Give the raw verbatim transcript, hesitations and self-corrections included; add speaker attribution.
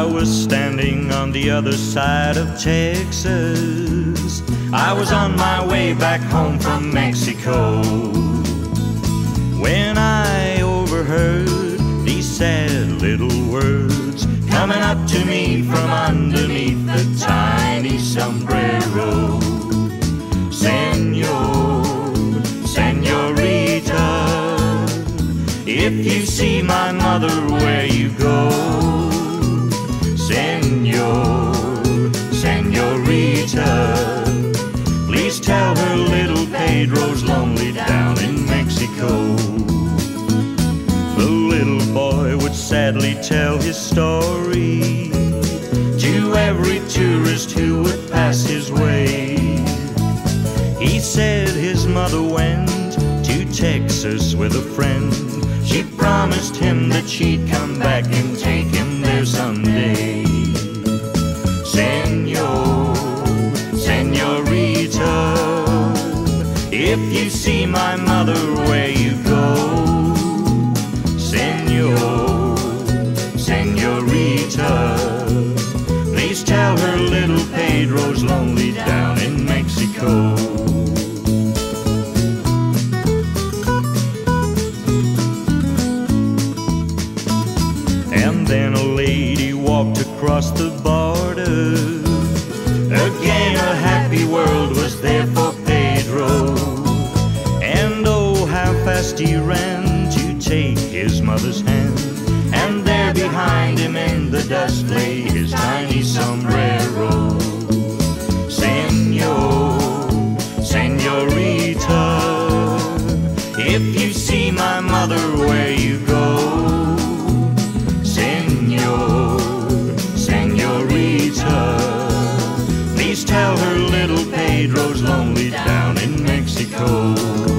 Speaker 1: I was standing on the other side of Texas. I was on my way back home from Mexico when I overheard these sad little words coming up to me from underneath the tiny sombrero. Senor, senorita, if you see my mother where you go. Senor, senorita, please tell her little Pedro's lonely down in Mexico. The little boy would sadly tell his story to every tourist who would pass his way. He said his mother went to Texas with a friend. She promised him that she'd come back and take him there someday. Senor, senorita, if you see my mother where you go. Senor, senorita, please tell her little Pedro's lonely down in Mexico. And then a lady walked across the border. Again a happy world was there for Pedro. And oh, how fast he ran to take his mother's hand. And there behind him in the dust lay his tiny sombrero. Senor, senorita, if you see my mother where you go. Senor, senorita, please tell her little Pedro's lonely down in Mexico.